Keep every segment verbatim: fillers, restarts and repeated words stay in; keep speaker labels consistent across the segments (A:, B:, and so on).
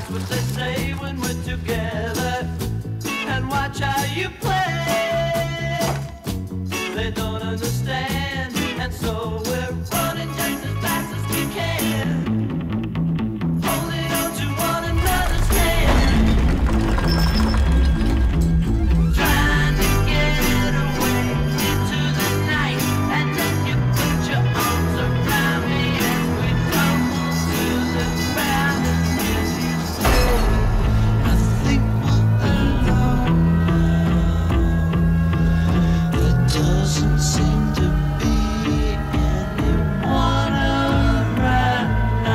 A: That's what they say when we're together. And watch how you play. They don't understand, and so we're running just as fast as we can. Holding on to one another's hand. Trying to get away into the night. And then you put your arms around me as we tumble to the ground. And you say, I think we're alone. There doesn't seem to be anyone around.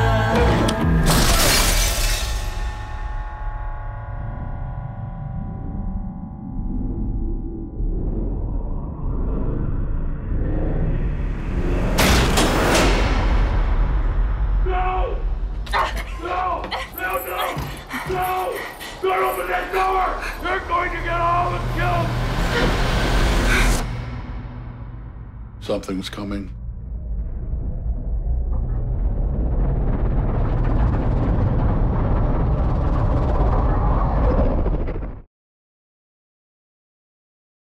B: No! No! No, no! No! Don't open that door! They're going to get all of us killed!
C: Something's coming.